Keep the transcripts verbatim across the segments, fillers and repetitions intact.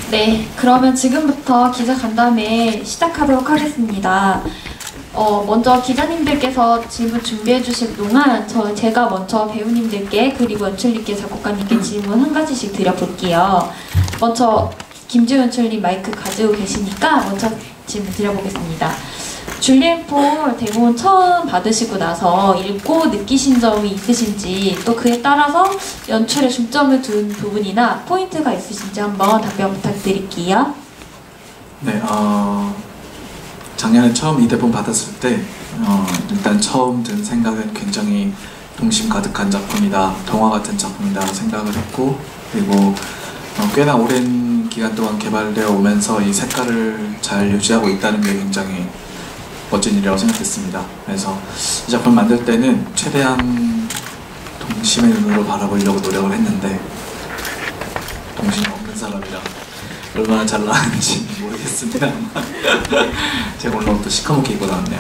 네, 그러면 지금부터 기자 간담회 시작하도록 하겠습니다. 어, 먼저 기자님들께서 질문 준비해 주실 동안 저, 제가 먼저 배우님들께 그리고 연출님께 작곡가님께 질문 한 가지씩 드려볼게요. 먼저 김지우 연출님 마이크 가지고 계시니까 먼저 질문 드려보겠습니다. 줄리엔폴 대본 처음 받으시고 나서 읽고 느끼신 점이 있으신지, 또 그에 따라서 연출에 중점을 둔 부분이나 포인트가 있으신지 한번 답변 부탁드릴게요. 네, 어, 작년에 처음 이 대본 받았을 때 어, 일단 처음 든 생각은 굉장히 동심 가득한 작품이다, 동화 같은 작품이다 생각을 했고, 그리고 어, 꽤나 오랜 기간 동안 개발되어 오면서 이 색깔을 잘 유지하고 있다는 게 굉장히 멋진 일이라고 생각했습니다. 그래서 이 작품 만들 때는 최대한 동심의 눈으로 바라보려고 노력을 했는데, 동심이 없는 사람이라 얼마나 잘 나왔는지 모르겠습니다. 제가 오늘 또 시커멓게 입고 나왔네요.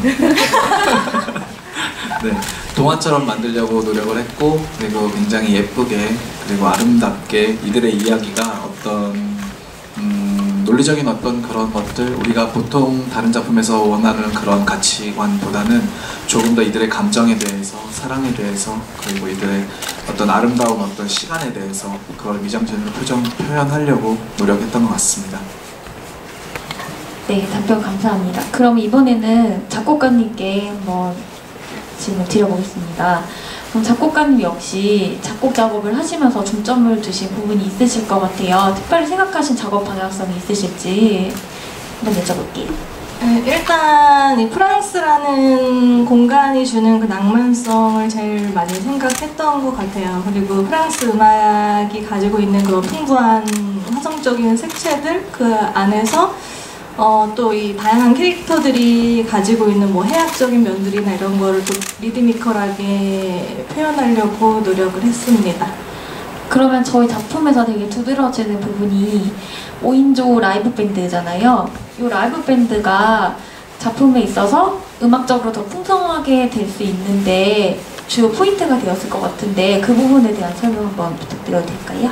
네, 동화처럼 만들려고 노력을 했고, 그리고 굉장히 예쁘게 그리고 아름답게 이들의 이야기가 어떤 음, 논리적인 어떤 그런 것들, 우리가 보통 다른 작품에서 원하는 그런 가치관보다는 조금 더 이들의 감정에 대해서, 사랑에 대해서, 그리고 이들의 어떤 아름다운 어떤 시간에 대해서 그걸 미장센으로 표정, 표현하려고 노력했던 것 같습니다. 네, 답변 감사합니다. 그럼 이번에는 작곡가님께 한번 질문 드려보겠습니다. 그럼 작곡가님 역시 작곡 작업을 하시면서 중점을 두신 부분이 있으실 것 같아요. 특별히 생각하신 작업 방향성이 있으실지 한번 여쭤볼게요. 네, 일단 이 프랑스라는 공간이 주는 그 낭만성을 제일 많이 생각했던 것 같아요. 그리고 프랑스 음악이 가지고 있는 그런 풍부한 화성적인 색채들, 그 안에서 어, 또 이 다양한 캐릭터들이 가지고 있는 뭐 해학적인 면들이나 이런 거를 또 리드미컬하게 표현하려고 노력을 했습니다. 그러면 저희 작품에서 되게 두드러지는 부분이 오 인조 라이브 밴드잖아요. 이 라이브 밴드가 작품에 있어서 음악적으로 더 풍성하게 될 수 있는데 주요 포인트가 되었을 것 같은데, 그 부분에 대한 설명 한번 부탁드려도 될까요?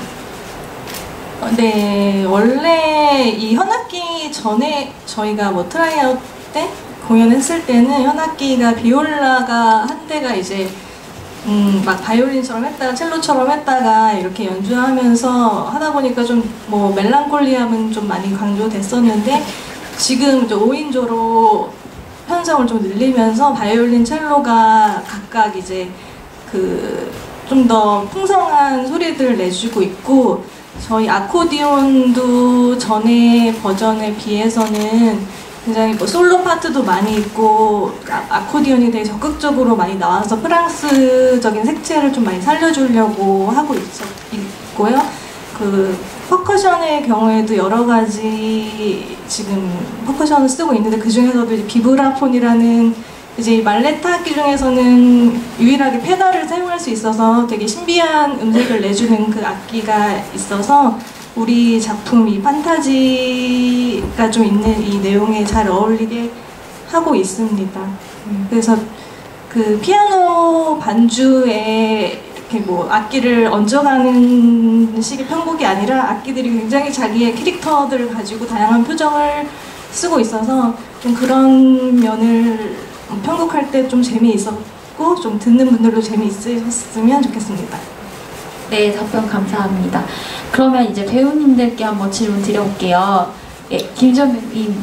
네, 원래 이 현악기 전에 저희가 뭐 트라이아웃 때 공연했을 때는 현악기가 비올라가 한 대가 이제 음, 막 바이올린처럼 했다가 첼로처럼 했다가 이렇게 연주하면서 하다 보니까 좀 뭐 멜랑콜리함은 좀 많이 강조됐었는데, 지금 이제 오 인조로 편성을 좀 늘리면서 바이올린, 첼로가 각각 이제 그 좀 더 풍성한 소리들을 내주고 있고, 저희 아코디온도 전에 버전에 비해서는 굉장히 뭐 솔로 파트도 많이 있고, 아, 아코디온이 되게 적극적으로 많이 나와서 프랑스적인 색채를 좀 많이 살려주려고 하고 있어, 있고요. 그 퍼커션의 경우에도 여러 가지 지금 퍼커션을 쓰고 있는데, 그 중에서도 이제 비브라폰이라는 이제 말레타 악기 중에서는 유일하게 페달을 사용할 수 있어서 되게 신비한 음색을 내주는 그 악기가 있어서 우리 작품 이 판타지가 좀 있는 이 내용에 잘 어울리게 하고 있습니다. 그래서 그 피아노 반주에 이렇게 뭐 악기를 얹어가는 식의 편곡이 아니라 악기들이 굉장히 자기의 캐릭터들을 가지고 다양한 표정을 쓰고 있어서 좀 그런 면을 편곡할 때 좀 재미있었고, 좀 듣는 분들도 재미있으셨으면 좋겠습니다. 네, 답변 감사합니다. 그러면 이제 배우님들께 한번 질문 드려볼게요. 예, 김정민님,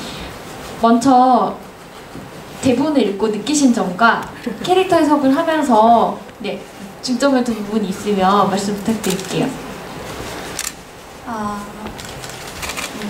먼저 대본을 읽고 느끼신 점과 캐릭터 해석을 하면서 네, 중점을 둔 부분이 있으면 말씀 부탁드릴게요. 아, 음,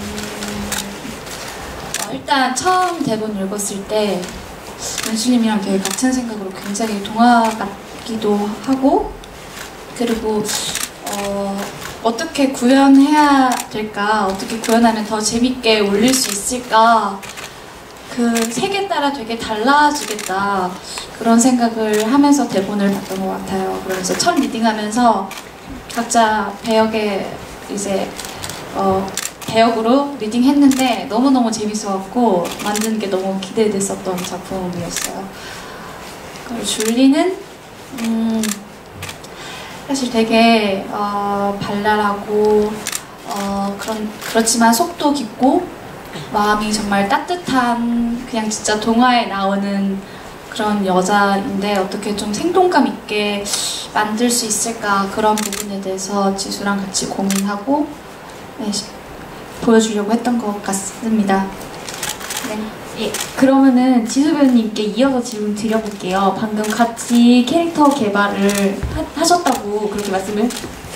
어, 일단 처음 대본 읽었을 때 연출님이랑 되게 같은 생각으로 굉장히 동화 같기도 하고, 그리고 어, 어떻게 구현해야 될까, 어떻게 구현하면 더 재밌게 올릴 수 있을까, 그 색에 따라 되게 달라지겠다, 그런 생각을 하면서 대본을 봤던 것 같아요. 그래서 첫 리딩하면서 각자 배역에 이제 어, 배역으로 리딩했는데 너무너무 재밌어갖고 만드는 게 너무 기대됐었던 작품이었어요. 그리고 줄리는 음, 사실 되게 어, 발랄하고 어, 그런, 그렇지만 속도 깊고 마음이 정말 따뜻한 그냥 진짜 동화에 나오는 그런 여자인데 어떻게 좀 생동감 있게 만들 수 있을까 그런 부분에 대해서 지수랑 같이 고민하고 네, 보여주려고 했던 것 같습니다. 네. 예, 그러면은 지수 배우님께 이어서 질문 드려볼게요. 방금 같이 캐릭터 개발을 하, 하셨다고 그렇게 말씀을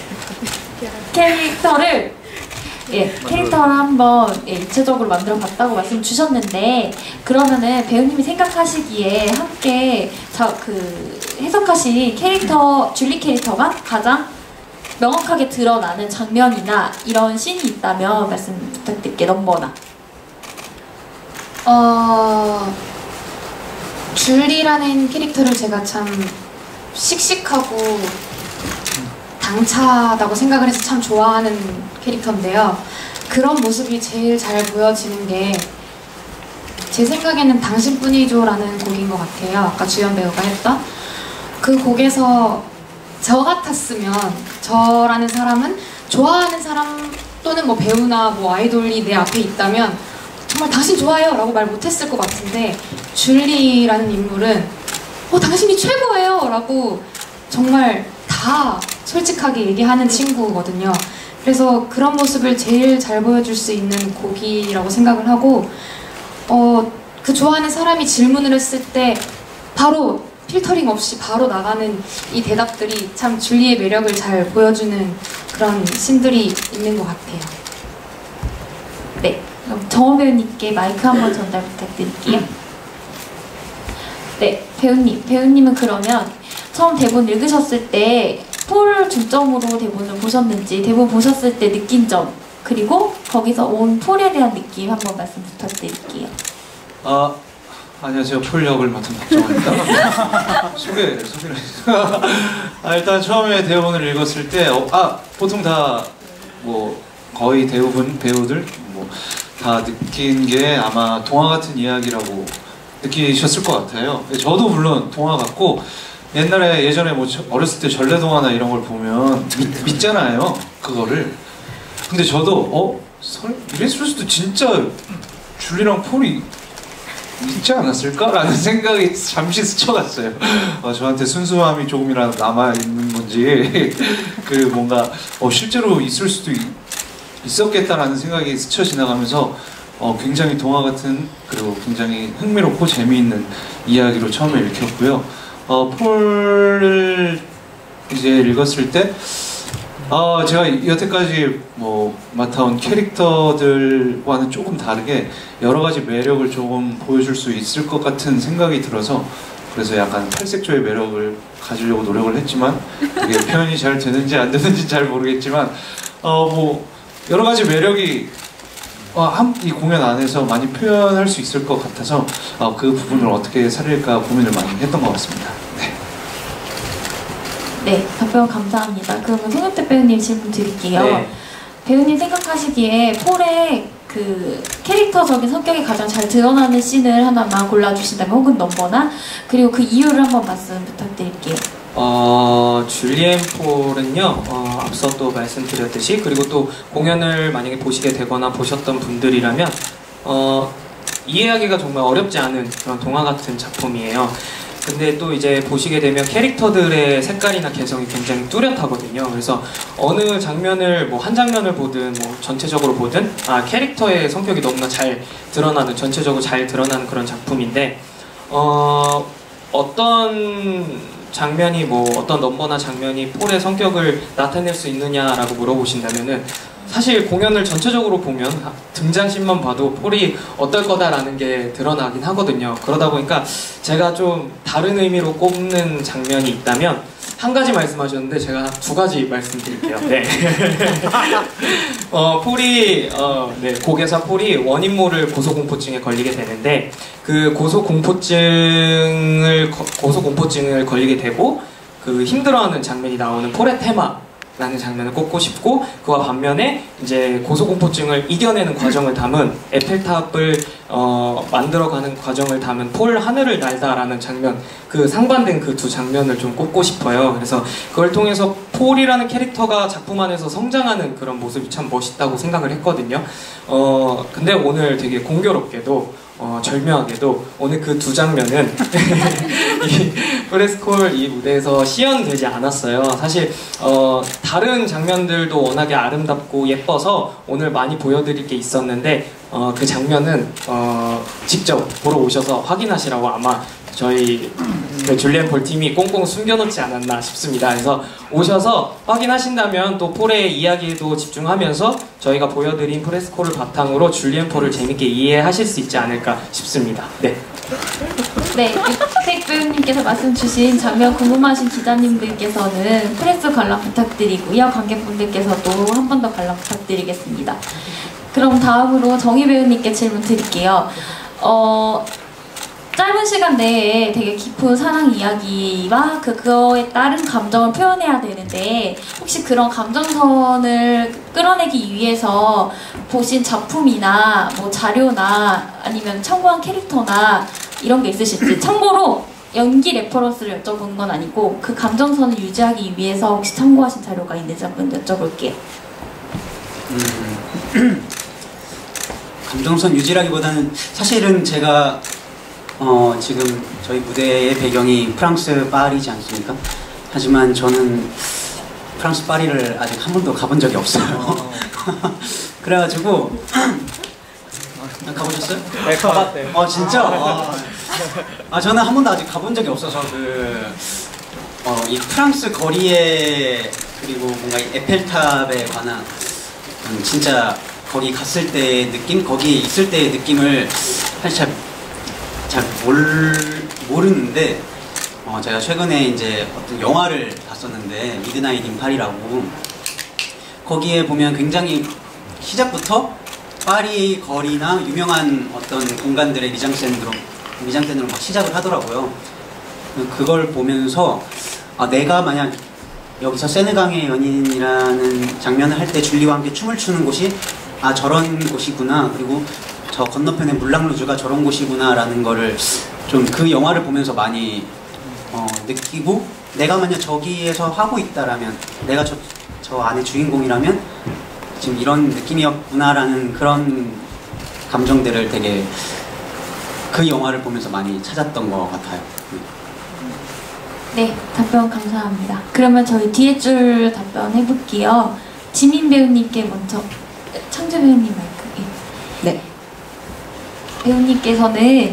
캐릭터를 예, 캐릭터를 한번 예, 입체적으로 만들어 봤다고 말씀 주셨는데 그러면은 배우님이 생각하시기에 함께 자, 그 해석하신 캐릭터 줄리 캐릭터가 가장 명확하게 드러나는 장면이나 이런 씬이 있다면 말씀 부탁드릴게요. 넘버나. 어... 줄리라는 캐릭터를 제가 참 씩씩하고 당차다고 생각을 해서 참 좋아하는 캐릭터인데요. 그런 모습이 제일 잘 보여지는 게 제 생각에는 당신뿐이죠 라는 곡인 것 같아요. 아까 주연 배우가 했던 그 곡에서 저 같았으면, 저라는 사람은 좋아하는 사람 또는 뭐 배우나 뭐 아이돌이 내 앞에 있다면 정말 당신 좋아요 라고 말 못했을 것 같은데 줄리라는 인물은 어 당신이 최고예요 라고 정말 다 솔직하게 얘기하는 친구거든요. 그래서 그런 모습을 제일 잘 보여줄 수 있는 곡이라고 생각을 하고 어, 그 좋아하는 사람이 질문을 했을 때 바로 필터링 없이 바로 나가는 이 대답들이 참 줄리의 매력을 잘 보여주는 그런 씬들이 있는 것 같아요. 네, 그럼 정원 배우님께 마이크 한번 전달 부탁드릴게요. 네, 배우님. 배우님은 그러면 처음 대본 읽으셨을 때 폴 중점으로 대본을 보셨는지, 대본 보셨을 때 느낀 점, 그리고 거기서 온 폴에 대한 느낌 한번 말씀 부탁드릴게요. 아, 안녕하세요. 폴 역을 맡은 박정원입니다. 소개, 소개를 해주세요. 아, 일단 처음에 대본을 읽었을 때, 어, 아, 보통 다, 뭐, 거의 대부분 배우들, 뭐, 다 느낀 게 아마 동화 같은 이야기라고 느끼셨을 것 같아요. 저도 물론 동화 같고, 옛날에 예전에 뭐 어렸을 때 전래동화나 이런 걸 보면 믿, 믿잖아요. 그거를. 근데 저도, 어? 설, 이랬을 수도 진짜 줄리랑 폴이 있지 않았을까라는 생각이 잠시 스쳐갔어요. 어, 저한테 순수함이 조금이라도 남아있는 건지 그 뭔가 어, 실제로 있을 수도 있, 있었겠다라는 생각이 스쳐 지나가면서 어, 굉장히 동화 같은 그리고 굉장히 흥미롭고 재미있는 이야기로 처음에 읽혔고요. 어, 폴을 이제 읽었을 때 어, 제가 여태까지 뭐 맡아온 캐릭터들과는 조금 다르게 여러 가지 매력을 조금 보여줄 수 있을 것 같은 생각이 들어서 그래서 약간 팔색조의 매력을 가지려고 노력을 했지만 그게 표현이 잘 되는지 안 되는지 잘 모르겠지만 어, 뭐 여러 가지 매력이 어, 한, 이 공연 안에서 많이 표현할 수 있을 것 같아서 어, 그 부분을 어떻게 살릴까 고민을 많이 했던 것 같습니다. 네. 네, 답변 감사합니다. 그러면 송영택 배우님 질문 드릴게요. 네. 배우님 생각하시기에 폴의 그 캐릭터적인 성격이 가장 잘 드러나는 씬을 하나만 골라주신다면 혹은 넘버나 그리고 그 이유를 한번 말씀 부탁드릴게요. 어, 줄리엔 폴은요, 어, 앞서 또 말씀드렸듯이, 그리고 또 공연을 만약에 보시게 되거나 보셨던 분들이라면, 어, 이해하기가 정말 어렵지 않은 그런 동화 같은 작품이에요. 근데 또 이제 보시게 되면 캐릭터들의 색깔이나 개성이 굉장히 뚜렷하거든요. 그래서 어느 장면을, 뭐 한 장면을 보든, 뭐 전체적으로 보든, 아, 캐릭터의 성격이 너무나 잘 드러나는, 전체적으로 잘 드러나는 그런 작품인데, 어, 어떤 장면이 뭐 어떤 넘버나 장면이 폴의 성격을 나타낼 수 있느냐라고 물어보신다면은 사실 공연을 전체적으로 보면 등장신만 봐도 폴이 어떨 거다라는 게 드러나긴 하거든요. 그러다 보니까 제가 좀 다른 의미로 꼽는 장면이 있다면 한 가지 말씀하셨는데 제가 두 가지 말씀드릴게요. 네. 어, 폴이 어, 네, 곡에서 폴이 원인 모를 고소공포증에 걸리게 되는데 그 고소공포증을 고소공포증을 걸리게 되고 그 힘들어하는 장면이 나오는 폴의 테마 라는 장면을 꼽고 싶고, 그와 반면에 이제 고소공포증을 이겨내는 과정을 담은 에펠탑을 어, 만들어가는 과정을 담은 폴 하늘을 날다라는 장면, 그 상반된 그 두 장면을 좀 꼽고 싶어요. 그래서 그걸 통해서 폴이라는 캐릭터가 작품 안에서 성장하는 그런 모습이 참 멋있다고 생각을 했거든요. 어, 근데 오늘 되게 공교롭게도 어, 절묘하게도 오늘 그 두 장면은 이 프레스콜 이 무대에서 시연되지 않았어요. 사실 어, 다른 장면들도 워낙에 아름답고 예뻐서 오늘 많이 보여드릴 게 있었는데 어, 그 장면은 어, 직접 보러 오셔서 확인하시라고 아마 저희 그 줄리엔 폴 팀이 꽁꽁 숨겨놓지 않았나 싶습니다. 그래서 오셔서 확인하신다면 또 폴의 이야기에도 집중하면서 저희가 보여드린 프레스콜을 바탕으로 줄리엔 폴을 재밌게 이해하실 수 있지 않을까 싶습니다. 네. 네, 육택 배우님께서 말씀 주신 장면 궁금하신 기자님들께서는 프레스 관람 부탁드리고요. 관객분들께서도 한 번 더 관람 부탁드리겠습니다. 그럼 다음으로 정희 배우님께 질문 드릴게요. 어, 짧은 시간 내에 되게 깊은 사랑 이야기와 그, 그거에 따른 감정을 표현해야 되는데 혹시 그런 감정선을 끌어내기 위해서 보신 작품이나 뭐 자료나 아니면 참고한 캐릭터나 이런 게 있으실지. 참고로 연기 레퍼런스를 여쭤보는 건 아니고 그 감정선을 유지하기 위해서 혹시 참고하신 자료가 있는지 한번 여쭤볼게요. 음, 감정선 유지라기보다는 사실은 제가 어, 지금 저희 무대의 배경이 프랑스 파리지 않습니까? 하지만 저는 프랑스 파리를 아직 한 번도 가본 적이 없어요. 그래가지고 가보셨어요? 네, 가봤대요. 어 진짜? 아, 아 저는 한 번도 아직 가본 적이 없어서 그 어, 이 프랑스 거리에 그리고 뭔가 이 에펠탑에 관한 음, 진짜 거기 갔을 때의 느낌, 거기에 있을 때의 느낌을 사실 잘 잘 모르는데 어, 제가 최근에 이제 어떤 영화를 봤었는데 미드나잇 인 파리라고, 거기에 보면 굉장히 시작부터 파리 거리나 유명한 어떤 공간들의 미장센으로 미장센으로 막 시작을 하더라고요. 그걸 보면서 아, 내가 만약 여기서 세느강의 연인이라는 장면을 할 때 줄리와 함께 춤을 추는 곳이 아 저런 곳이구나, 그리고 저 건너편에 물랑루즈가 저런 곳이구나 라는 거를 좀 그 영화를 보면서 많이 어, 느끼고, 내가 만약 저기에서 하고 있다라면, 내가 저, 저 안에 주인공이라면 지금 이런 느낌이었구나 라는 그런 감정들을 되게 그 영화를 보면서 많이 찾았던 것 같아요. 네, 답변 감사합니다. 그러면 저희 뒤에 줄 답변 해볼게요. 지민 배우님께 먼저, 창주 배우님 마이크. 네. 배우님께서는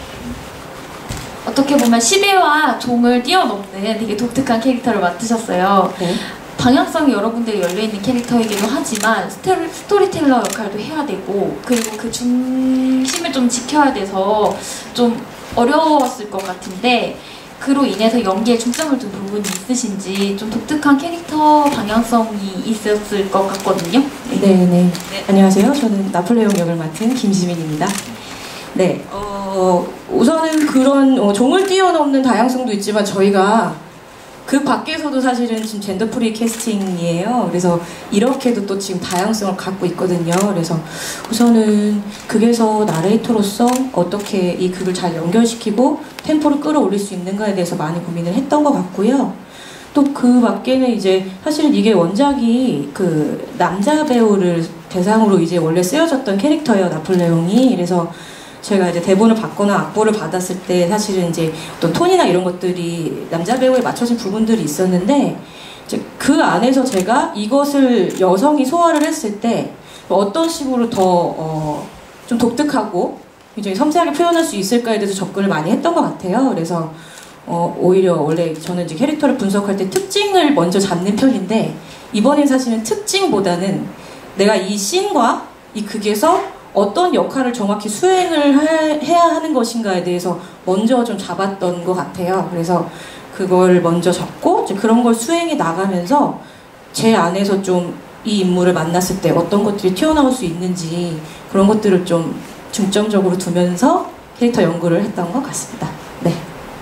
어떻게 보면 시대와 종을 뛰어넘는 되게 독특한 캐릭터를 맡으셨어요. 네. 방향성이 여러분들이 열려있는 캐릭터이기도 하지만 스토리, 스토리텔러 역할도 해야 되고, 그리고 그 중심을 좀 지켜야 돼서 좀 어려웠을 것 같은데, 그로 인해서 연기에 중점을 둔 부분이 있으신지, 좀 독특한 캐릭터 방향성이 있었을 것 같거든요. 네, 네. 네. 안녕하세요. 저는 나폴레옹 역을 맡은 김지민입니다. 네, 어, 우선은 그런 어, 종을 뛰어넘는 다양성도 있지만 저희가 그 밖에서도 사실은 지금 젠더 프리 캐스팅이에요. 그래서 이렇게도 또 지금 다양성을 갖고 있거든요. 그래서 우선은 극에서 나레이터로서 어떻게 이 극을 잘 연결시키고 템포를 끌어올릴 수 있는가에 대해서 많이 고민을 했던 것 같고요. 또 그 밖에는 이제 사실은 이게 원작이 그 남자 배우를 대상으로 이제 원래 쓰여졌던 캐릭터예요, 나폴레옹이. 그래서 제가 이제 대본을 받거나 악보를 받았을 때 사실은 이제 어떤 톤이나 이런 것들이 남자 배우에 맞춰진 부분들이 있었는데, 이제 그 안에서 제가 이것을 여성이 소화를 했을 때 어떤 식으로 더 어 좀 독특하고 굉장히 섬세하게 표현할 수 있을까에 대해서 접근을 많이 했던 것 같아요. 그래서 어 오히려 원래 저는 이제 캐릭터를 분석할 때 특징을 먼저 잡는 편인데, 이번엔 사실은 특징보다는 내가 이 씬과 이 극에서 어떤 역할을 정확히 수행을 하, 해야 하는 것인가에 대해서 먼저 좀 잡았던 것 같아요. 그래서 그걸 먼저 잡고 이제 그런 걸 수행해 나가면서 제 안에서 좀 이 인물을 만났을 때 어떤 것들이 튀어나올 수 있는지 그런 것들을 좀 중점적으로 두면서 캐릭터 연구를 했던 것 같습니다. 네. 네,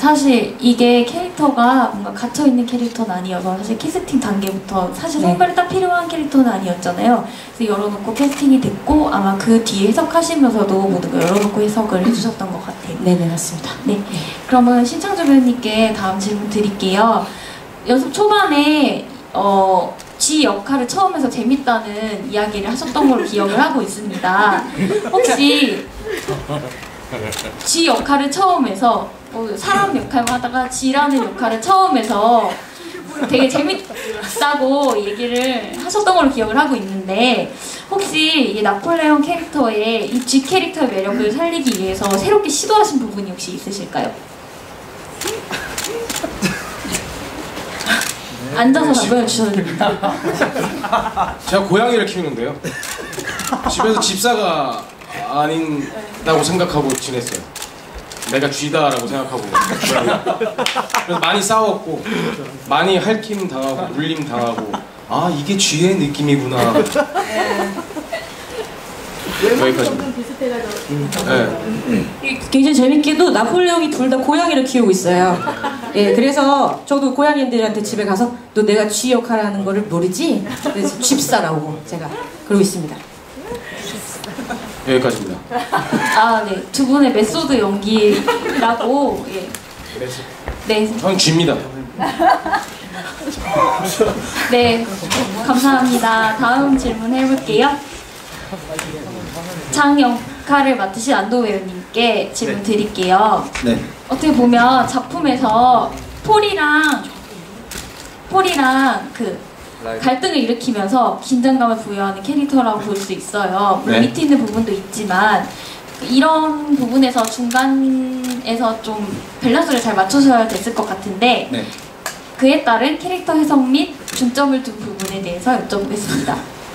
사실 이게 캐릭터가 뭔가 갇혀있는 캐릭터는 아니어서 사실 캐스팅 단계부터 사실 네. 성별이 딱 필요한 캐릭터는 아니었잖아요. 그래서 열어놓고 캐스팅이 됐고 아마 그 뒤에 해석하시면서도 모든 걸 열어놓고 해석을 해주셨던 것 같아요. 네네, 맞습니다. 네. 그러면 신창조 배우님께 다음 질문 드릴게요. 연습 초반에 어, 지 역할을 처음 해서 재밌다는 이야기를 하셨던 걸로 기억을 하고 있습니다. 혹시 지 역할을 처음 해서 뭐 사람 역할만 하다가 지라는 역할을 처음 해서 되게 재밌다고 얘기를 하셨던 걸로 기억을 하고 있는데 혹시 이 나폴레옹 캐릭터의 이 지 캐릭터의 매력을 살리기 위해서 새롭게 시도하신 부분이 혹시 있으실까요? 앉아서 답변해 주셔도 됩니다. 제가 고양이를 키우는데요. 집에서 집사가 아닌다고 생각하고 지냈어요. 내가 쥐다라고 생각하고. 그래서 많이 싸웠고, 많이 핥힘 당하고, 물림 당하고. 아, 이게 쥐의 느낌이구나. 여기까지입니다. 네. 굉장히 재밌게도 나폴레옹이 둘 다 고양이를 키우고 있어요. 예, 그래서 저도 고양이들한테 집에 가서 너 내가 쥐 역할을 하는 거를 모르지? 그래서 쥐사라고 제가 그러고 있습니다. 여기까지입니다. 아, 네. 두 분의 메소드 연기라고. 예. 네. 저는 쥐입니다. 네. 감사합니다. 다음 질문 해볼게요. 장 역할을 맡으신 안도 배우님께 질문 드릴게요. 네. 어떻게 보면 작품에서 폴이랑 폴이랑 그 갈등을 일으키면서 긴장감을 부여하는 캐릭터라고 볼 수 있어요. 물론 네. 밑에 있는 부분도 있지만 이런 부분에서 중간에서 좀 밸런스를 잘 맞추셔야 됐을 것 같은데 네. 그에 따른 캐릭터 해석 및 중점을 둔 부분에 대해서 여쭤보겠습니다.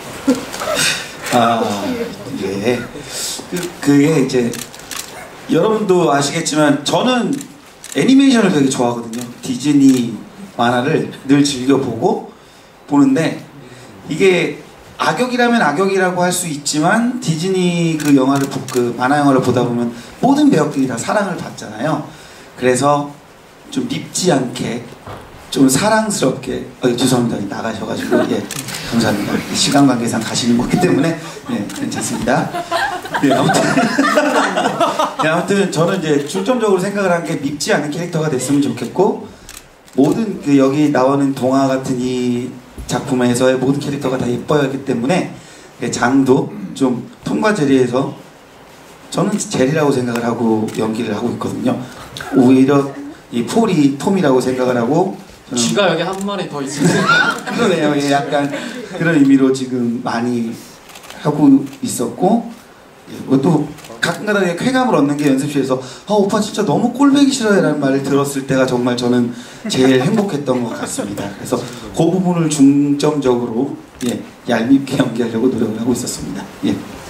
아, 예. 그, 그게 이제 여러분도 아시겠지만 저는 애니메이션을 되게 좋아하거든요. 디즈니 만화를 늘 즐겨보고 보는데 이게 악역이라면 악역이라고 할 수 있지만 디즈니 그 영화를 보- 그 만화 영화를 보다 보면 모든 배역들이 다 사랑을 받잖아요. 그래서 좀 밉지 않게 좀 사랑스럽게 어, 죄송합니다. 나가셔가지고 예 감사합니다. 시간 관계상 가시는 거기 때문에 예 괜찮습니다. 예 아무튼 예, 아무튼 저는 이제 중점적으로 생각을 한 게 밉지 않은 캐릭터가 됐으면 좋겠고 모든 그 여기 나오는 동화 같은 이 작품에서의 모든 캐릭터가 다 예뻐야 하기 때문에 예, 장도 좀 톰과 제리에서 저는 제리라고 생각을 하고 연기를 하고 있거든요. 오히려 이 폴이 톰이라고 생각을 하고 쥐가 여기 한 마리 더 있으세요. 그러네요. 예, 약간 그런 의미로 지금 많이 하고 있었고 예, 또 가끔가다 쾌감을 얻는 게 연습실에서 아 오빠 진짜 너무 꼴보기 싫어요 라는 말을 들었을 때가 정말 저는 제일 행복했던 것 같습니다. 그래서 그 부분을 중점적으로 예, 얄밉게 연기하려고 노력을 하고 있었습니다. 예.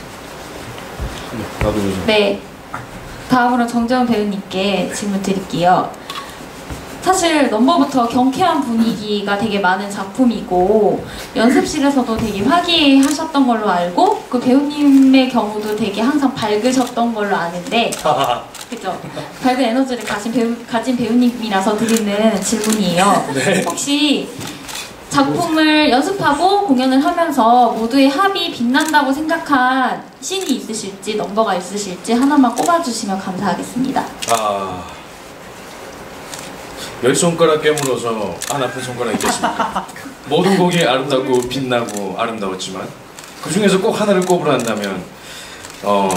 네. 다음으로 정재원 배우님께 질문 드릴게요. 사실 넘버부터 경쾌한 분위기가 되게 많은 작품이고 연습실에서도 되게 화기애애하셨던 걸로 알고 그 배우님의 경우도 되게 항상 밝으셨던 걸로 아는데 그죠? 밝은 에너지를 가진, 배우, 가진 배우님이라서 드리는 질문이에요. 네. 혹시 작품을 연습하고 공연을 하면서 모두의 합이 빛난다고 생각한 씬이 있으실지 넘버가 있으실지 하나만 꼽아주시면 감사하겠습니다. 아, 열 손가락 깨물어서 안 아픈 손가락 있겠습니까? 모든 곡이 아름답고 빛나고 아름다웠지만 그 중에서 꼭 하나를 꼽으라 한다면 어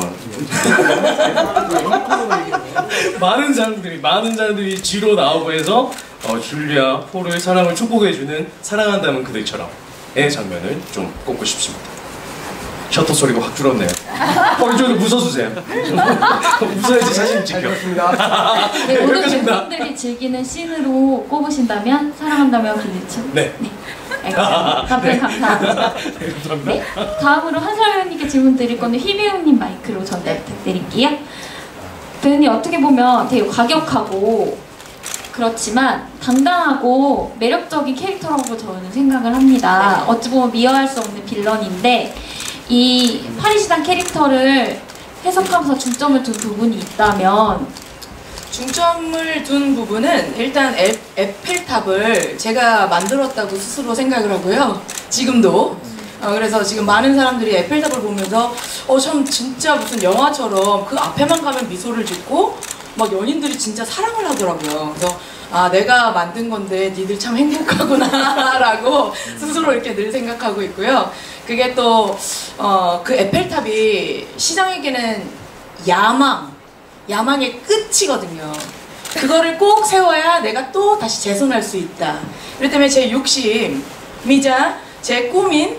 많은 사람들이 많은 사람들이 지로 나오고 해서 어, 줄리아 폴의 사랑을 축복해주는 사랑한다면 그대처럼의 장면을 좀 꼽고 싶습니다. 셔터 소리가 확 줄었네요. 어, 이쪽으로 웃어주세요. 웃어야지 사진 찍혀. 네, 모든 여기까지입니다. 팬분들이 즐기는 씬으로 꼽으신다면 사랑한다면 그대처. 네. 알겠습니다. 답변 감사합니다. 네, 다음으로 한솔 배우님께 질문 드릴 건데 휘 배우님 마이크로 전달 부탁드릴게요. 배우님 어떻게 보면 되게 과격하고 그렇지만 당당하고 매력적인 캐릭터라고 저는 생각을 합니다. 어찌 보면 미워할 수 없는 빌런인데 이 파리시단 캐릭터를 해석하면서 중점을 둔 부분이 있다면 중점을 둔 부분은 일단 에, 에펠탑을 제가 만들었다고 스스로 생각을 하고요. 지금도. 어, 그래서 지금 많은 사람들이 에펠탑을 보면서 어, 참 진짜 무슨 영화처럼 그 앞에만 가면 미소를 짓고 막 연인들이 진짜 사랑을 하더라고요. 그래서 아, 내가 만든 건데 니들 참 행복하구나 라고 스스로 이렇게 늘 생각하고 있고요. 그게 또 어, 그 에펠탑이 시장에게는 야망, 야망의 끝이거든요. 그거를 꼭 세워야 내가 또 다시 재선할 수 있다. 그렇기 때문에 제 욕심이자 제 꿈인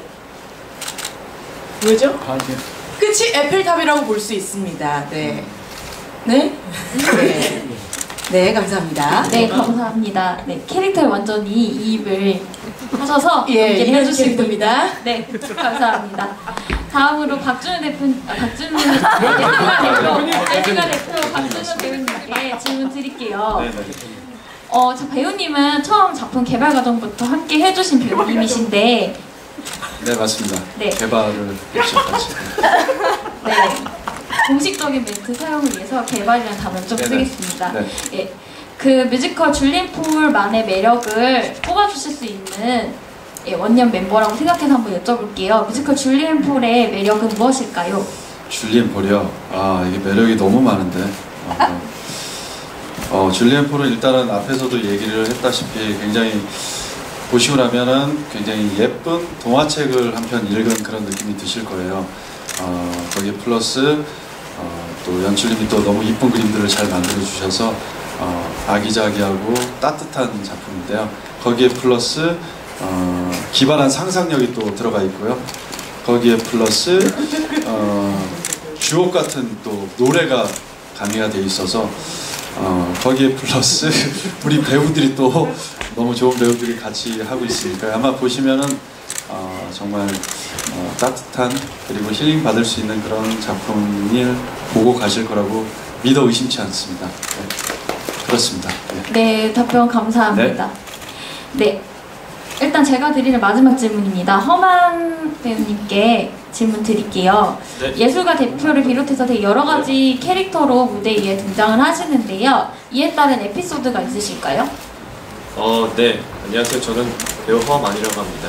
뭐죠? 끝이 에펠탑이라고 볼 수 있습니다. 네. 네? 네. 네, 감사합니다. 네, 감사합니다. 네, 캐릭터에 완전히 이입을 하셔서 예, 연기를 이런 해주신 캐릭터입니다. 분. 네, 감사합니다. 다음으로 박준우 대표, 아, 박준우 대표가 대표, 대표가 대표 박준우 배우님께 질문 드릴게요. 어, 저 배우님은 처음 작품 개발 과정부터 함께 해주신 배우님이신데, 네, 맞습니다. 네. 개발을 같이. 네. 공식적인 멘트 사용을 위해서 개발이라는 단어를 좀 네네. 쓰겠습니다. 네. 예, 그 뮤지컬 줄리엔 폴만의 매력을 뽑아주실 수 있는 예, 원년 멤버라고 생각해서 한번 여쭤볼게요. 뮤지컬 줄리엔 폴의 매력은 무엇일까요? 줄리엔 폴이요? 아, 이게 매력이 너무 많은데. 어, 어, 줄리엔 폴은 일단은 앞에서도 얘기를 했다시피 굉장히 보시고 나면은 굉장히 예쁜 동화책을 한 편 읽은 그런 느낌이 드실 거예요. 어, 거기에 플러스 어, 또 연출님이 또 너무 이쁜 그림들을 잘 만들어 주셔서 어, 아기자기하고 따뜻한 작품인데요. 거기에 플러스 어, 기발한 상상력이 또 들어가 있고요. 거기에 플러스 어, 주옥 같은 또 노래가 가미가 돼 있어서 어, 거기에 플러스 우리 배우들이 또 너무 좋은 배우들이 같이 하고 있으니까 아마 보시면은 어, 정말 어, 따뜻한 그리고 힐링 받을 수 있는 그런 작품을 보고 가실 거라고 믿어 의심치 않습니다. 네. 그렇습니다. 네. 네, 답변 감사합니다. 네. 일단 제가 드리는 마지막 질문입니다. 허만 배우님께 질문 드릴게요. 네. 예술가 대표를 비롯해서 되게 여러 가지 캐릭터로 무대 위에 등장을 하시는데요. 이에 따른 에피소드가 있으실까요? 어, 네. 안녕하세요. 저는 배우 허만이라고 합니다.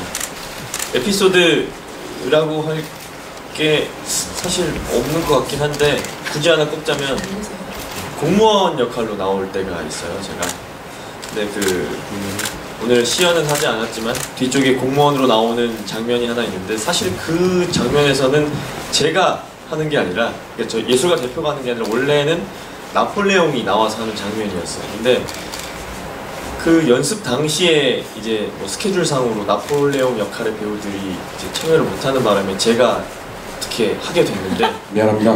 에피소드라고 할 게 사실 없는 것 같긴 한데 굳이 하나 꼽자면 공무원 역할로 나올 때가 있어요. 제가. 근데 그 음, 오늘 시연은 하지 않았지만 뒤쪽에 공무원으로 나오는 장면이 하나 있는데 사실 그 장면에서는 제가 하는 게 아니라 그러니까 저 예술가 대표가 하는 게 아니라 원래는 나폴레옹이 나와서 하는 장면이었어요. 근데 그 연습 당시에 이제 뭐 스케줄상으로 나폴레옹 역할의 배우들이 이제 참여를 못하는 바람에 제가 어떻게 하게 됐는데 미안합니다.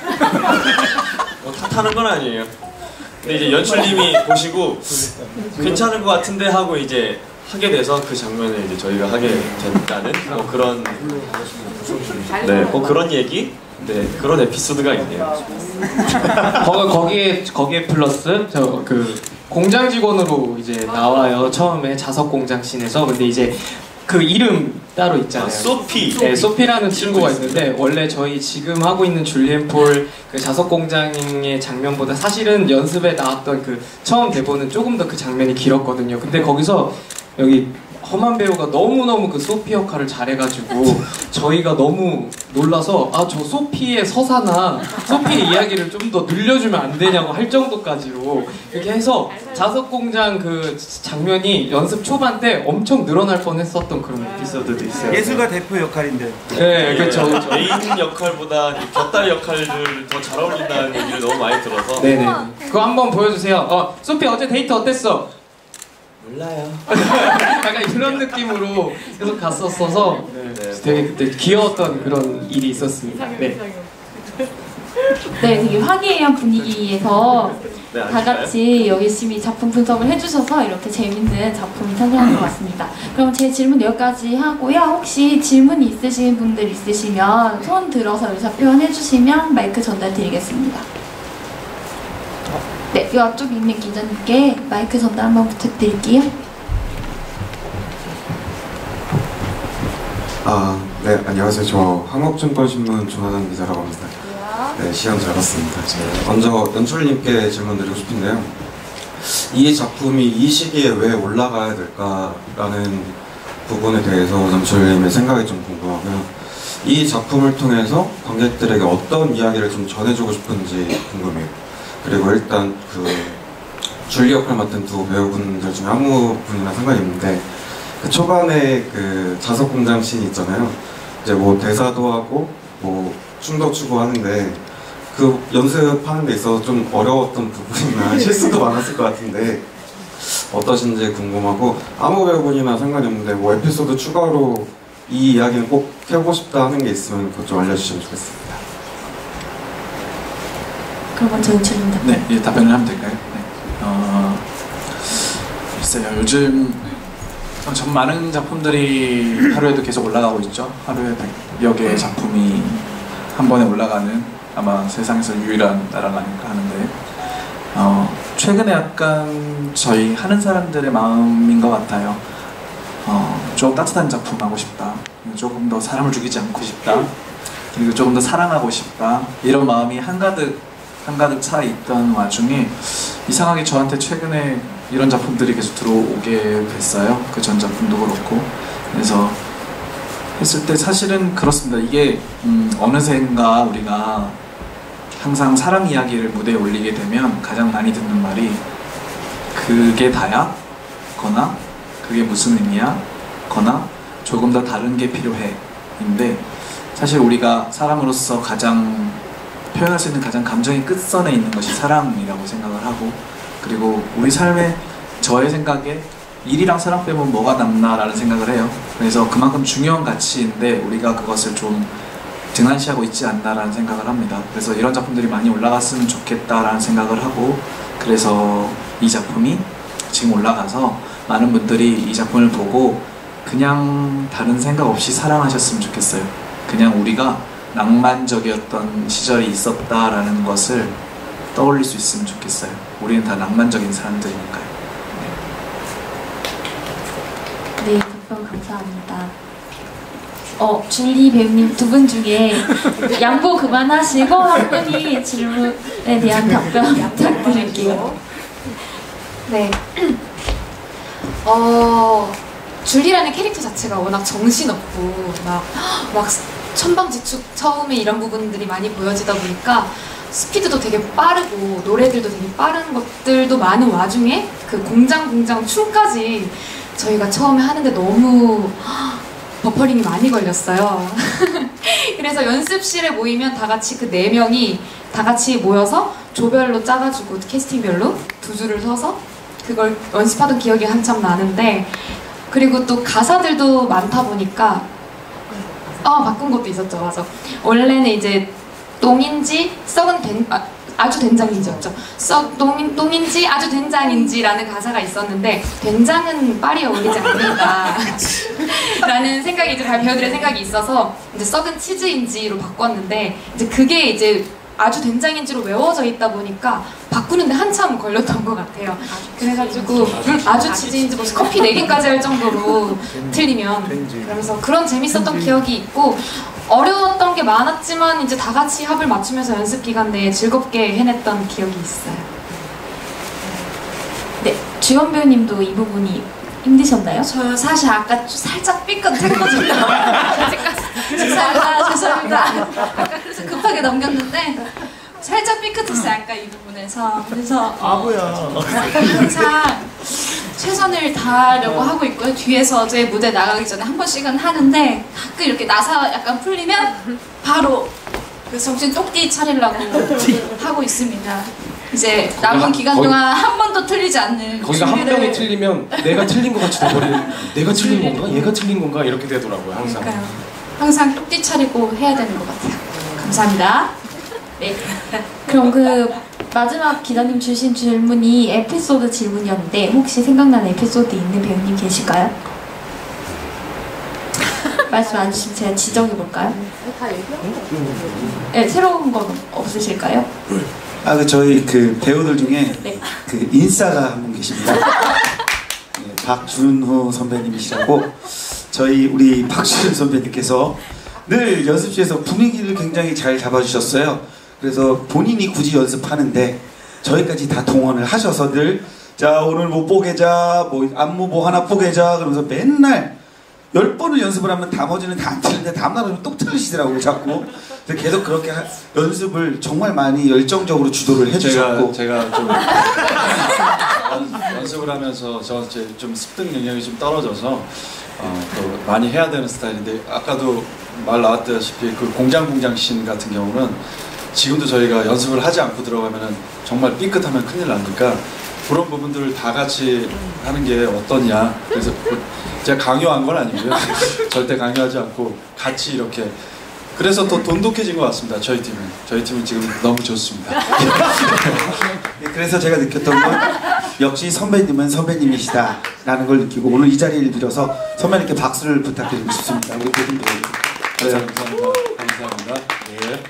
뭐 탓하는 건 아니에요. 근데 이제 연출님이 보시고 괜찮은 것 같은데 하고 이제 하게 돼서 그 장면을 이제 저희가 하게 됐다는 뭐 그런 네, 뭐 그런 얘기, 네 그런 에피소드가 있네요. 거, 거기에 거기에 플러스 저 그 공장 직원으로 이제 나와요. 처음에 자석 공장 씬에서. 근데 이제 그 이름 따로 있잖아요. 아, 소피. 네, 소피라는 친구가 있는데 원래 저희 지금 하고 있는 줄리엔 폴 그 자석 공장의 장면보다 사실은 연습에 나왔던 그 처음 대본은 조금 더 그 장면이 길었거든요. 근데 거기서 여기 험한 배우가 너무너무 그 소피 역할을 잘해가지고 저희가 너무 놀라서 아, 저 소피의 서사나 소피의 이야기를 좀 더 늘려주면 안 되냐고 할 정도까지로 이렇게 해서 자석공장 그 장면이 연습 초반 때 엄청 늘어날 뻔했었던 그런 에피소드도 있어요. 예술가 대표 역할인데. 네, 그렇죠. 메인 역할보다 이 곁다리 역할을 더 잘 어울린다는 얘기를 너무 많이 들어서 네네. 그거 한번 보여주세요. 어, 소피 어제 데이트 어땠어? 몰라요. 약간 이런 느낌으로 계속 갔었어서 네, 되게 그때 귀여웠던 그런 일이 있었습니다. 네. 네, 되게 화기애애한 분위기에서 네, 다 같이 열심히 작품 분석을 해주셔서 이렇게 재밌는 작품이 탄생한 것 같습니다. 그럼 제 질문 여기까지 하고요. 혹시 질문이 있으신 분들 있으시면 손 들어서 의사 표현해 주시면 마이크 전달 드리겠습니다. 네, 이 앞쪽에 있는 기자님께 마이크 전달 한번 부탁드릴게요. 아, 네, 안녕하세요. 저 한국증권신문 조나단 기자라고 합니다. 네, 시간 잘 봤습니다. 먼저 연출님께 질문드리고 싶은데요. 이 작품이 이 시기에 왜 올라가야 될까라는 부분에 대해서 연출님의 생각이 좀 궁금하고요. 이 작품을 통해서 관객들에게 어떤 이야기를 좀 전해주고 싶은지 궁금해요. 그리고 일단 그 줄리 역할 맡은 두 배우분들 중에 아무 분이나 상관이 없는데 그 초반에 그 자석 공장 씬이 있잖아요. 이제 뭐 대사도 하고 뭐 춤도 추고 하는데 그 연습하는 데 있어서 좀 어려웠던 부분이나 실수도 많았을 것 같은데 어떠신지 궁금하고 아무 배우분이나 상관이 없는데 뭐 에피소드 추가로 이 이야기는 꼭 해보고 싶다 하는 게 있으면 그것 좀 알려주시면 좋겠습니다. 그럼 먼저 연출님 답변. 네, 이 답변을 하면 될까요? 네. 어, 글쎄요, 요즘 전 많은 작품들이 하루에도 계속 올라가고 있죠. 하루에 백여 개의 작품이 한 번에 올라가는 아마 세상에서 유일한 나라가 아닐까 하는데 어, 최근에 약간 저희 하는 사람들의 마음인 것 같아요. 어, 좀 따뜻한 작품 하고 싶다. 조금 더 사람을 죽이지 않고 싶다. 그리고 조금 더 사랑하고 싶다. 이런 마음이 한가득 한가득 차 있던 와중에 이상하게 저한테 최근에 이런 작품들이 계속 들어오게 됐어요. 그 전 작품도 그렇고. 그래서 했을 때 사실은 그렇습니다. 이게 음, 어느샌가 우리가 항상 사랑 이야기를 무대에 올리게 되면 가장 많이 듣는 말이 그게 다야? 거나 그게 무슨 의미야? 거나 조금 더 다른 게 필요해 인데 사실 우리가 사람으로서 가장 표현할 수 있는 가장 감정의 끝선에 있는 것이 사랑이라고 생각을 하고 그리고 우리 삶에 저의 생각에 일이랑 사랑 빼면 뭐가 남나라는 생각을 해요. 그래서 그만큼 중요한 가치인데 우리가 그것을 좀 등한시하고 있지 않나라는 생각을 합니다. 그래서 이런 작품들이 많이 올라갔으면 좋겠다라는 생각을 하고 그래서 이 작품이 지금 올라가서 많은 분들이 이 작품을 보고 그냥 다른 생각 없이 사랑하셨으면 좋겠어요. 그냥 우리가 낭만적이었던 시절이 있었다라는 것을 떠올릴 수 있으면 좋겠어요. 우리는 다 낭만적인 사람들이니까요. 네, 답변 감사합니다. 어, 줄리 배우님 두 분 중에 양보 그만하시고 한 분이 질문에 대한 답변 부탁드릴게요. 네. 어, 줄리라는 캐릭터 자체가 워낙 정신없고 막, 막 천방지축 처음에 이런 부분들이 많이 보여지다 보니까 스피드도 되게 빠르고 노래들도 되게 빠른 것들도 많은 와중에 그 공장 공장 춤까지 저희가 처음에 하는데 너무 버퍼링이 많이 걸렸어요. 그래서 연습실에 모이면 다 같이 그 네 명이 다 같이 모여서 조별로 짜가지고 캐스팅별로 두 줄을 서서 그걸 연습하던 기억이 한참 나는데 그리고 또 가사들도 많다 보니까 아 바꾼 것도 있었죠. 맞아. 원래는 이제 똥인지 썩은 된 아, 아주 된장인지였죠. 썩 똥인 똥인지 아주 된장인지라는 가사가 있었는데 된장은 빨리 어울리지 않는다 라는 생각이 이제 배우들의 생각이 있어서 이제 썩은 치즈인지로 바꿨는데 이제 그게 이제 아주 된장인지로 외워져 있다 보니까 바꾸는데 한참 걸렸던 것 같아요. 그래가지고 음, 아주 치즈인지 뭐 커피 내기까지 할 정도로 틀리면 그러면서 그런 재밌었던 기억이 있고 어려웠던 게 많았지만 이제 다 같이 합을 맞추면서 연습 기간 내에 즐겁게 해냈던 기억이 있어요. 네, 주연 배우님도 이 부분이 힘드셨나요? 저 사실 아까 살짝 삐끗했거든요. 죄송합니다. 죄송합니다. 아까 그래서 급하게 넘겼는데 살짝 삐끗했어요. 아까 이 부분에서. 그래서 바보야. 항상 최선을 다하려고 하고 있고요. 뒤에서 제 무대 나가기 전에 한 번씩은 하는데 가끔 이렇게 나사 약간 풀리면 바로 그 정신 똑띠 차리려고 하고 있습니다. 이제 남은 기간 거의, 동안 한 번도 틀리지 않는 거기가 한 준비를... 명이 틀리면 내가 틀린 것 같이 돼버리는 내가 틀린 건가? 얘가 틀린 건가? 이렇게 되더라고요 항상. 그러니까요. 항상 똑띠 차리고 해야 되는 것 같아요. 감사합니다. 네. 그럼 그 마지막 기자님 주신 질문이 에피소드 질문이었는데 혹시 생각나는 에피소드 있는 배우님 계실까요? 말씀 안 주시면 제가 지정해볼까요? 네, 새로운 건 없으실까요? 아, 그 저희 그 배우들 중에 네. 그 인싸가 한 분 계십니다. 네, 박준호 선배님이시라고 저희 우리 박준호 선배님께서 늘 연습실에서 분위기를 굉장히 잘 잡아주셨어요. 그래서 본인이 굳이 연습하는데 저희까지 다 동원을 하셔서 늘 자 오늘 뭐 뽀개자 뭐 안무 뭐 하나 뽀개자 그러면서 맨날 열 번을 연습을 하면 나머지는 다 안 틀리는데 다음날은 똑 틀리시더라고요 자꾸. 그래서 계속 그렇게 하, 연습을 정말 많이 열정적으로 주도를 해주셨고 제가, 제가 좀 연습을 하면서 저 이제 좀 습득 능력이 좀 떨어져서 어, 또 많이 해야 되는 스타일인데 아까도 말 나왔다시피 그 공장 공장 씬 같은 경우는 지금도 저희가 연습을 하지 않고 들어가면은 정말 삐끗하면 큰일 나니까 그런 부분들을 다 같이 하는 게 어떠냐. 그래서 제가 강요한 건 아니고요. 절대 강요하지 않고 같이 이렇게. 그래서 더 돈독해진 것 같습니다. 저희 팀은. 저희 팀은 지금 너무 좋습니다. 네, 그래서 제가 느꼈던 건 역시 선배님은 선배님이시다 라는 걸 느끼고 오늘 이 자리를 빌어서 선배님께 박수를 부탁드리고 싶습니다. 우리 모든 분들. 네, 감사합니다. 감사합니다. 예.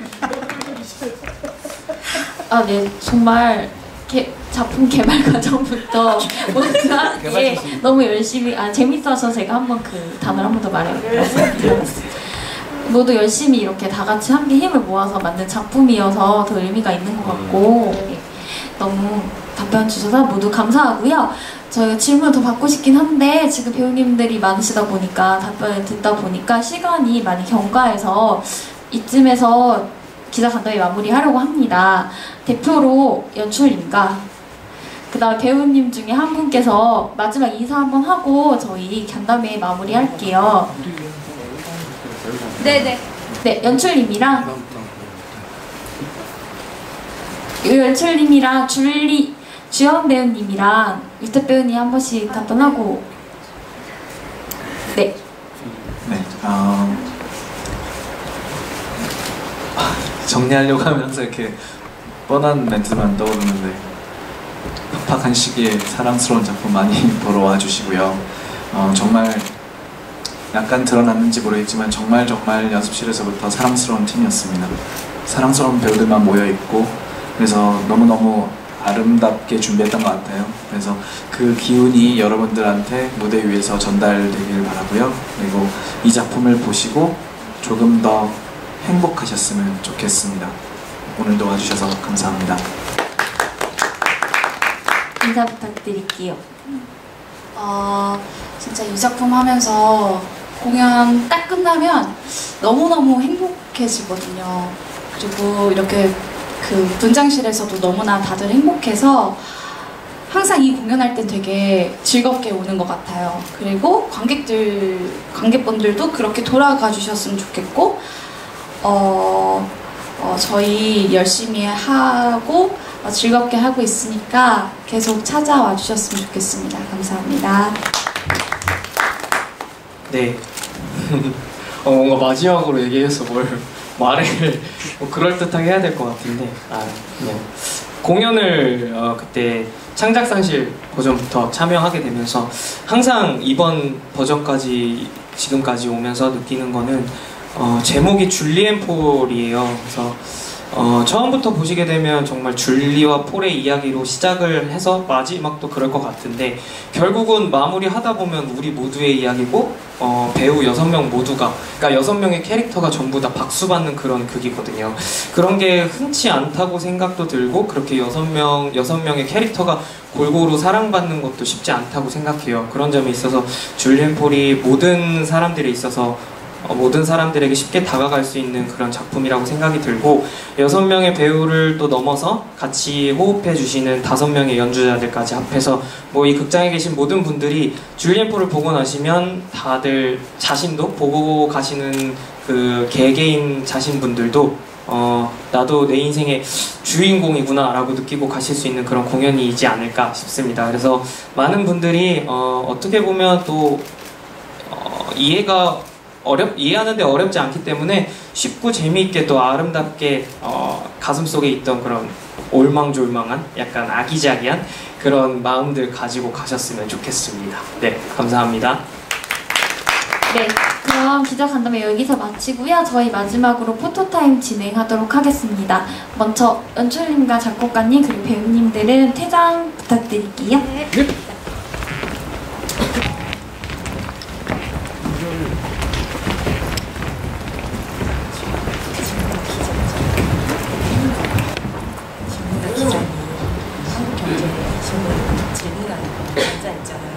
아, 네, 정말 개, 작품 개발 과정부터 뭔가 예, 너무 열심히, 아 재밌어서 제가 한번 그 단어를 한 번 더 말해드렸습니다. 모두 열심히 이렇게 다 같이 함께 힘을 모아서 만든 작품이어서 더 의미가 있는 것 같고 예, 너무 답변 주셔서 모두 감사하고요. 저희가 질문을 더 받고 싶긴 한데 지금 배우님들이 많으시다 보니까 답변을 듣다 보니까 시간이 많이 경과해서 이쯤에서 기자 간담회 마무리하려고 합니다. 대표로 연출님과 그 다음 배우님 중에 한 분께서 마지막 인사 한번 하고 저희 간담회 마무리할게요. 네네. 네, 연출님이랑 연출님이랑 줄리 주연 배우님이랑 유태 배우님 한 번씩 답변하고 네. 네. 어... 정리하려고 하면서 이렇게 뻔한 멘트만 떠오르는데 팍팍한 시기에 사랑스러운 작품 많이 보러 와주시고요. 어, 정말 약간 드러났는지 모르겠지만 정말 정말 연습실에서부터 사랑스러운 팀이었습니다. 사랑스러운 배우들만 모여있고 그래서 너무너무 아름답게 준비했던 것 같아요. 그래서 그 기운이 여러분들한테 무대 위에서 전달되길 바라고요. 그리고 이 작품을 보시고 조금 더 행복하셨으면 좋겠습니다. 오늘도 와주셔서 감사합니다. 인사 부탁드릴게요. 어, 진짜 이 작품 하면서 공연 딱 끝나면 너무너무 행복해지거든요. 그리고 이렇게 그 분장실에서도 너무나 다들 행복해서 항상 이 공연할 땐 되게 즐겁게 오는 것 같아요. 그리고 관객들, 관객분들도 그렇게 돌아가 주셨으면 좋겠고 어, 어, 저희 열심히 하고 어, 즐겁게 하고 있으니까 계속 찾아와 주셨으면 좋겠습니다. 감사합니다. 네. 어, 뭔가 마지막으로 얘기해서 뭘 말을 뭐 그럴듯하게 해야 될 것 같은데 아, 그냥 공연을 어, 그때 창작상실 버전부터 참여하게 되면서 항상 이번 버전까지 지금까지 오면서 느끼는 거는 어, 제목이 줄리앤 폴이에요. 그래서 어, 처음부터 보시게 되면 정말 줄리와 폴의 이야기로 시작을 해서 마지막도 그럴 것 같은데 결국은 마무리하다 보면 우리 모두의 이야기고 어, 배우 여섯 명 모두가 그러니까 여섯 명의 캐릭터가 전부 다 박수받는 그런 극이거든요. 그런 게 흔치 않다고 생각도 들고 그렇게 여섯 명, 여섯 명의 캐릭터가 골고루 사랑받는 것도 쉽지 않다고 생각해요. 그런 점에 있어서 줄리앤 폴이 모든 사람들에 있어서 어, 모든 사람들에게 쉽게 다가갈 수 있는 그런 작품이라고 생각이 들고 여섯 명의 배우를 또 넘어서 같이 호흡해 주시는 다섯 명의 연주자들까지 합해서 뭐 이 극장에 계신 모든 분들이 줄리앤 폴을 보고 나시면 다들 자신도 보고 가시는 그 개개인 자신분들도 어, 나도 내 인생의 주인공이구나 라고 느끼고 가실 수 있는 그런 공연이지 않을까 싶습니다. 그래서 많은 분들이 어, 어떻게 보면 또 어, 이해가 어렵, 이해하는데 어렵지 않기 때문에 쉽고 재미있게 또 아름답게 어, 가슴속에 있던 그런 올망졸망한 약간 아기자기한 그런 마음들 가지고 가셨으면 좋겠습니다. 네, 감사합니다. 네, 그럼 기자 간담회 여기서 마치고요. 저희 마지막으로 포토타임 진행하도록 하겠습니다. 먼저 연출님과 작곡가님 그리고 배우님들은 퇴장 부탁드릴게요. 네. 이제 질문 질문하는 남자 있잖아요.